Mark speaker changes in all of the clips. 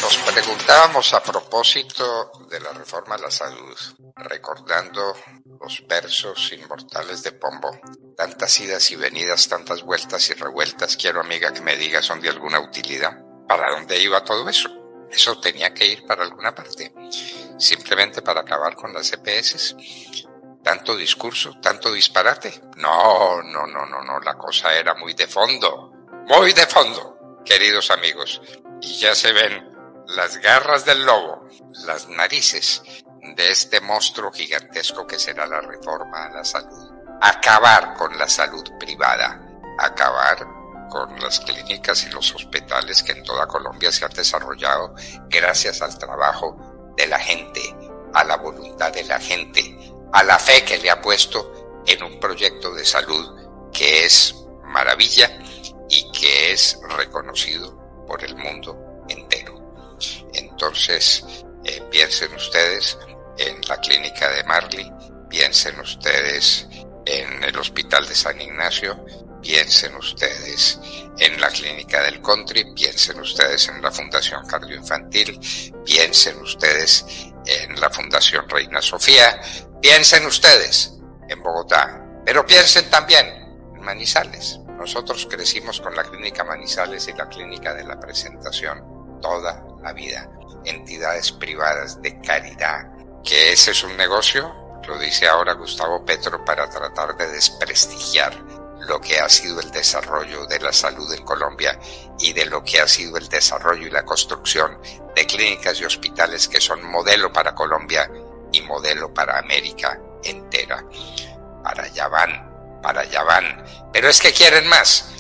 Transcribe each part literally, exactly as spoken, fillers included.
Speaker 1: Nos preguntábamos a propósito de la reforma a la salud, recordando los versos inmortales de Pombo. Tantas idas y venidas, tantas vueltas y revueltas, quiero, amiga, que me digas, ¿son de alguna utilidad? ¿Para dónde iba todo eso? Eso tenía que ir para alguna parte, simplemente para acabar con las E P S. Tanto discurso, tanto disparate. No, no, no, no, no, la cosa era muy de fondo, muy de fondo, queridos amigos. Y ya se ven las garras del lobo, las narices de este monstruo gigantesco que será la reforma a la salud. Acabar con la salud privada, acabar con las clínicas y los hospitales que en toda Colombia se han desarrollado gracias al trabajo de la gente, a la voluntad de la gente, a la fe que le ha puesto en un proyecto de salud que es maravilla y que es reconocido por el mundo entero. Entonces, eh, piensen ustedes en la clínica de Marley, piensen ustedes en el hospital de San Ignacio, piensen ustedes en la clínica del Country, piensen ustedes en la Fundación Cardioinfantil, piensen ustedes en la Fundación Reina Sofía, piensen ustedes en Bogotá, pero piensen también en Manizales. Nosotros crecimos con la clínica Manizales y la clínica de la Presentación toda la vida. Entidades privadas de caridad, que ese es un negocio, lo dice ahora Gustavo Petro, para tratar de desprestigiar lo que ha sido el desarrollo de la salud en Colombia y de lo que ha sido el desarrollo y la construcción de clínicas y hospitales que son modelo para Colombia y modelo para América entera. Para allá van, para allá van. Pero es que quieren más.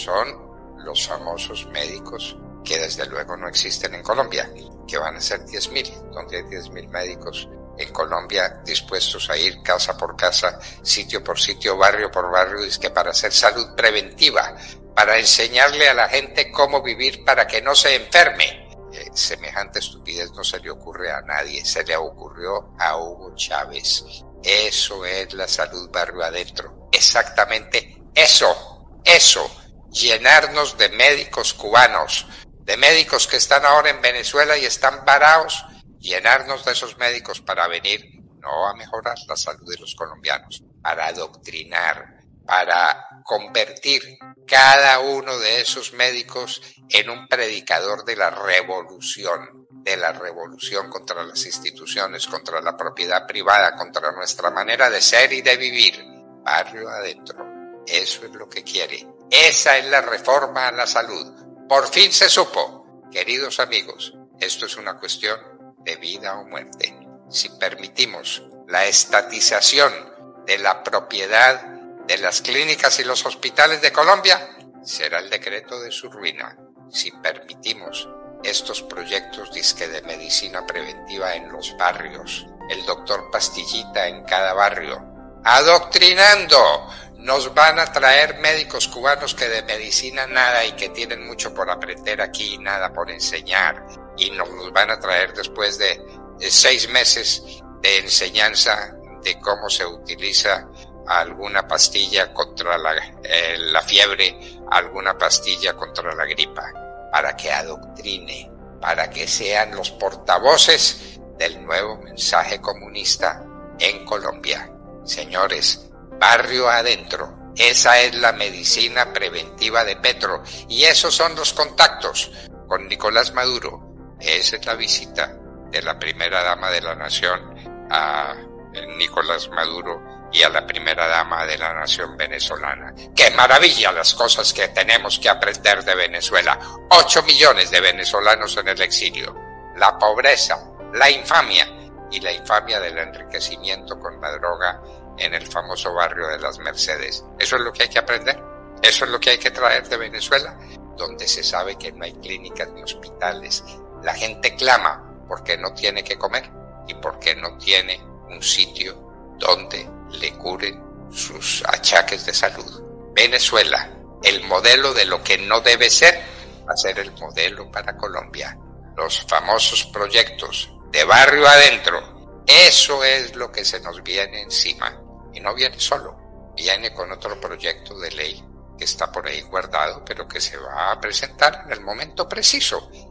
Speaker 1: Son los famosos médicos que desde luego no existen en Colombia, que van a ser diez mil, donde hay diez mil médicos en Colombia dispuestos a ir casa por casa, sitio por sitio, barrio por barrio, es que para hacer salud preventiva, para enseñarle a la gente cómo vivir para que no se enferme. Eh, semejante estupidez no se le ocurre a nadie, se le ocurrió a Hugo Chávez. Eso es la salud barrio adentro, exactamente eso, eso, llenarnos de médicos cubanos, de médicos que están ahora en Venezuela y están parados, llenarnos de esos médicos para venir, no a mejorar la salud de los colombianos, para adoctrinar, para convertir cada uno de esos médicos en un predicador de la revolución, de la revolución contra las instituciones, contra la propiedad privada, contra nuestra manera de ser y de vivir. Barrio adentro, eso es lo que quiere. Esa es la reforma a la salud. Por fin se supo, queridos amigos, esto es una cuestión de vida o muerte. Si permitimos la estatización de la propiedad de las clínicas y los hospitales de Colombia, será el decreto de su ruina. Si permitimos estos proyectos disque de medicina preventiva en los barrios, el doctor Pastillita en cada barrio, adoctrinando, nos van a traer médicos cubanos que de medicina nada y que tienen mucho por aprender aquí y nada por enseñar, y nos los van a traer después de seis meses de enseñanza de cómo se utiliza alguna pastilla contra la, eh, la fiebre, alguna pastilla contra la gripa, para que adoctrine, para que sean los portavoces del nuevo mensaje comunista en Colombia. Señores, barrio adentro, esa es la medicina preventiva de Petro, y esos son los contactos con Nicolás Maduro. Esa es la visita de la primera dama de la nación a Nicolás Maduro y a la primera dama de la nación venezolana. ¡Qué maravilla las cosas que tenemos que aprender de Venezuela! Ocho millones de venezolanos en el exilio. La pobreza, la infamia y la infamia del enriquecimiento con la droga en el famoso barrio de las Mercedes. Eso es lo que hay que aprender. Eso es lo que hay que traer de Venezuela, donde se sabe que no hay clínicas ni hospitales. La gente clama porque no tiene que comer y porque no tiene un sitio donde le curen sus achaques de salud. Venezuela, el modelo de lo que no debe ser, va a ser el modelo para Colombia. Los famosos proyectos de barrio adentro, eso es lo que se nos viene encima. Y no viene solo, viene con otro proyecto de ley que está por ahí guardado, pero que se va a presentar en el momento preciso.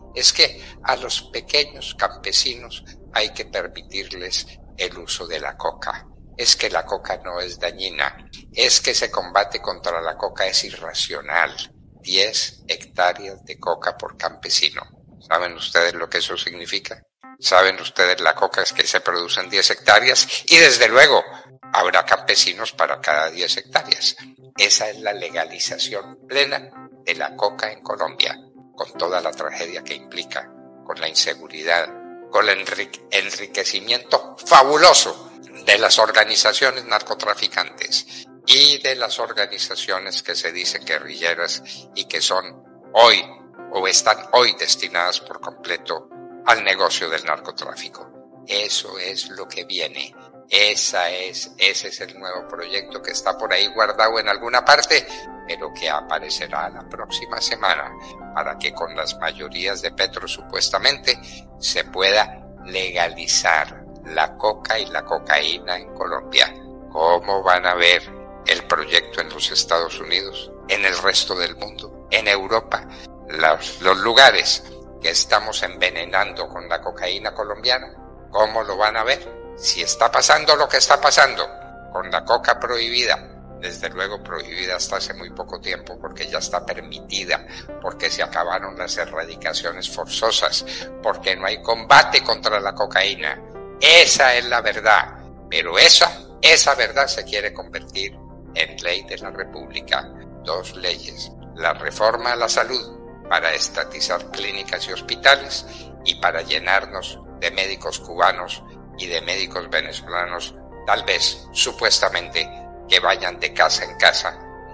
Speaker 1: es que a los pequeños campesinos hay que permitirles el uso de la coca. Es que la coca no es dañina. Es que ese combate contra la coca es irracional. diez hectáreas de coca por campesino. ¿Saben ustedes lo que eso significa? ¿Saben ustedes la coca que se produce en diez hectáreas? Y desde luego, habrá campesinos para cada diez hectáreas. Esa es la legalización plena de la coca en Colombia, con toda la tragedia que implica, con la inseguridad, con el enrique- enriquecimiento fabuloso de las organizaciones narcotraficantes y de las organizaciones que se dicen guerrilleras y que son hoy o están hoy destinadas por completo al negocio del narcotráfico. Eso es lo que viene. Esa es, ese es el nuevo proyecto que está por ahí guardado en alguna parte, pero que aparecerá la próxima semana para que con las mayorías de Petro supuestamente se pueda legalizar la coca y la cocaína en Colombia. ¿Cómo van a ver el proyecto en los Estados Unidos, en el resto del mundo, en Europa? Los, los lugares que estamos envenenando con la cocaína colombiana, ¿cómo lo van a ver? Si está pasando lo que está pasando con la coca prohibida, desde luego prohibida hasta hace muy poco tiempo porque ya está permitida, porque se acabaron las erradicaciones forzosas, porque no hay combate contra la cocaína. Esa es la verdad, pero esa, esa verdad se quiere convertir en ley de la República. Dos leyes: la reforma a la salud para estatizar clínicas y hospitales y para llenarnos de médicos cubanos y de médicos venezolanos, tal vez, supuestamente, que vayan de casa en casa,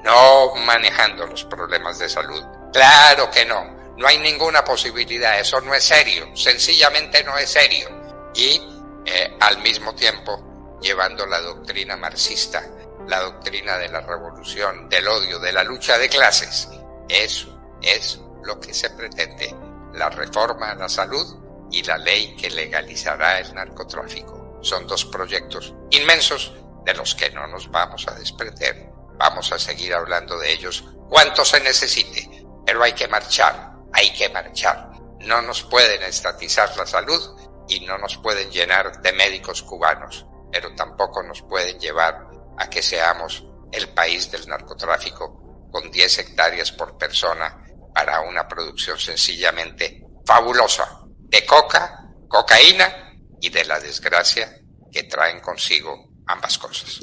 Speaker 1: no manejando los problemas de salud. Claro que no, no hay ninguna posibilidad, eso no es serio, sencillamente no es serio. Y eh, al mismo tiempo llevando la doctrina marxista, la doctrina de la revolución, del odio, de la lucha de clases. Eso es lo que se pretende, la reforma a la salud y la ley que legalizará el narcotráfico. Son dos proyectos inmensos de los que no nos vamos a desprender. Vamos a seguir hablando de ellos cuanto se necesite, pero hay que marchar, hay que marchar. No nos pueden estatizar la salud y no nos pueden llenar de médicos cubanos, pero tampoco nos pueden llevar a que seamos el país del narcotráfico con diez hectáreas por persona para una producción sencillamente fabulosa de coca, cocaína y de la desgracia que traen consigo ambas cosas.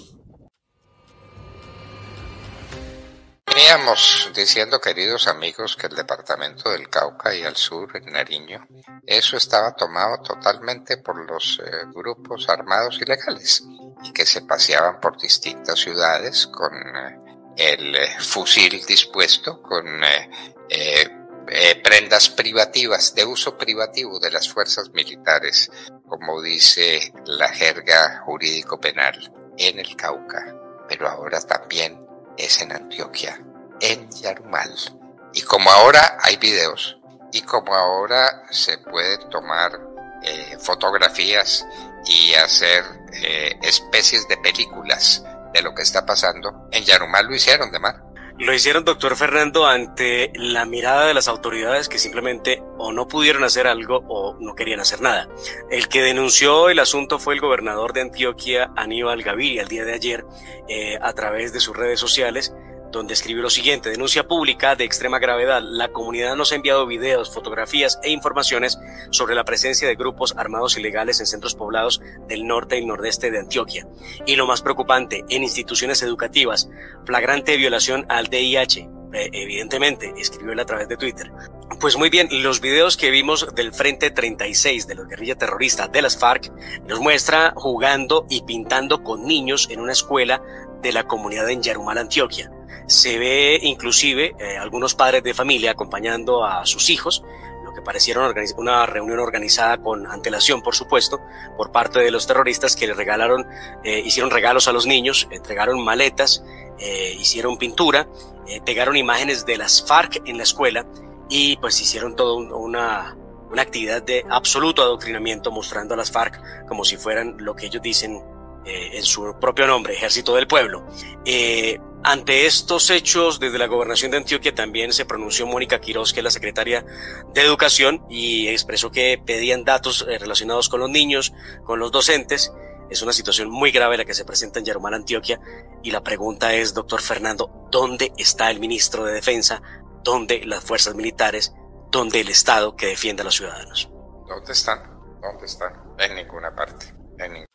Speaker 1: Veníamos diciendo, queridos amigos, que el departamento del Cauca y al sur, en Nariño, eso estaba tomado totalmente por los eh, grupos armados ilegales y que se paseaban por distintas ciudades con eh, el eh, fusil dispuesto, con eh, eh, eh, prendas privativas, de uso privativo de las fuerzas militares, como dice la jerga jurídico-penal, en el Cauca, pero ahora también es en Antioquia, en Yarumal. Y como ahora hay videos, y como ahora se pueden tomar eh, fotografías y hacer eh, especies de películas de lo que está pasando, en Yarumal lo hicieron, de mar.
Speaker 2: Lo hicieron, doctor Fernando, ante la mirada de las autoridades que simplemente o no pudieron hacer algo o no querían hacer nada. El que denunció el asunto fue el gobernador de Antioquia, Aníbal Gaviria, el día de ayer, eh, a través de sus redes sociales, donde escribió lo siguiente: denuncia pública de extrema gravedad. La comunidad nos ha enviado videos, fotografías e informaciones sobre la presencia de grupos armados ilegales en centros poblados del norte y nordeste de Antioquia. Y lo más preocupante, en instituciones educativas, flagrante violación al D I H. Eh, evidentemente, escribió él a través de Twitter. Pues muy bien, los videos que vimos del Frente treinta y seis de los guerrillas terroristas de las FARC nos muestra jugando y pintando con niños en una escuela de la comunidad en Yarumal, Antioquia. Se ve inclusive eh, algunos padres de familia acompañando a sus hijos, lo que pareciera una reunión organizada con antelación, por supuesto, por parte de los terroristas, que le regalaron, eh, hicieron regalos a los niños, entregaron maletas, eh, hicieron pintura, eh, pegaron imágenes de las FARC en la escuela y pues hicieron toda un, una, una actividad de absoluto adoctrinamiento, mostrando a las FARC como si fueran lo que ellos dicen Eh, en su propio nombre, Ejército del Pueblo. Eh, Ante estos hechos, desde la Gobernación de Antioquia también se pronunció Mónica Quirós, que es la secretaria de Educación, y expresó que pedían datos relacionados con los niños, con los docentes. Es una situación muy grave la que se presenta en Yarumal, Antioquia, y la pregunta es, doctor Fernando, ¿dónde está el ministro de Defensa? ¿Dónde las fuerzas militares? ¿Dónde el Estado que defiende a los ciudadanos?
Speaker 1: ¿Dónde están? ¿Dónde están? En ninguna parte. En ninguna